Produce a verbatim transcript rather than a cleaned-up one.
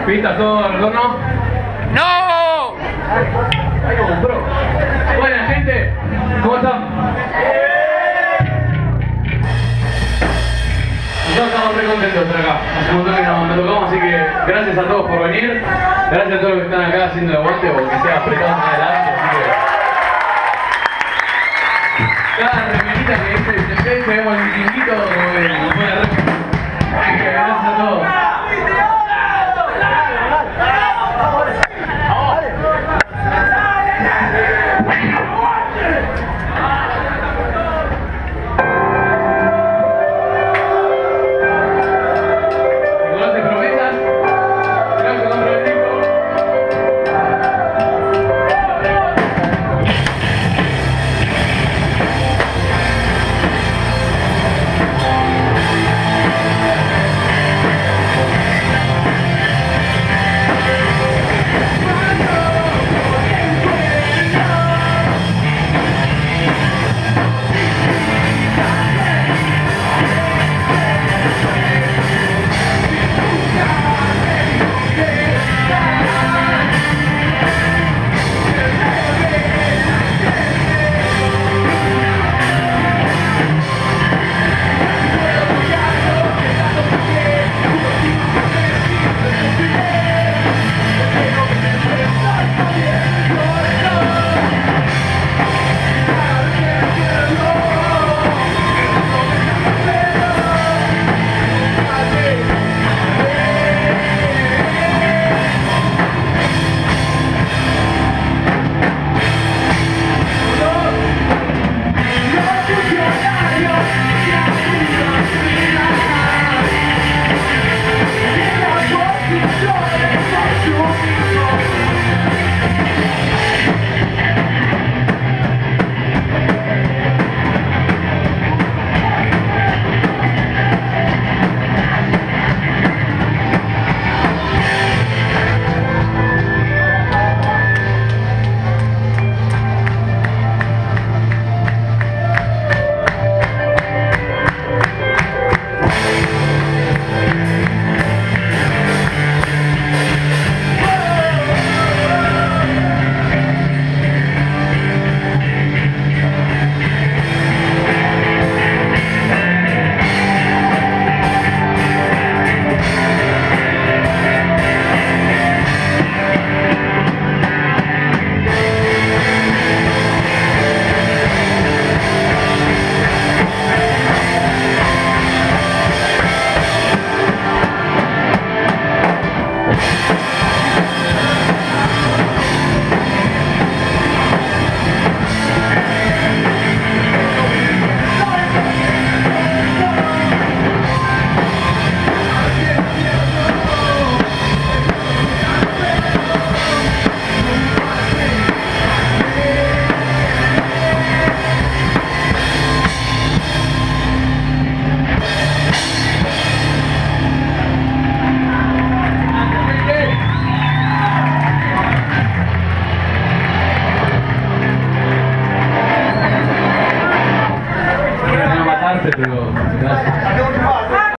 ¿Pintas todo el retorno? ¡No! Ahí como un pro. Buena gente, ¿cómo están? Nosotros estamos muy contentos de estar acá. Hace un montón que nos, nos tocamos, así que gracias a todos por venir. Gracias a todos los que están acá haciendo el aguante o que sea apretados en adelante. Así que cada remerita que dice se vemos el distinguito, nos pone re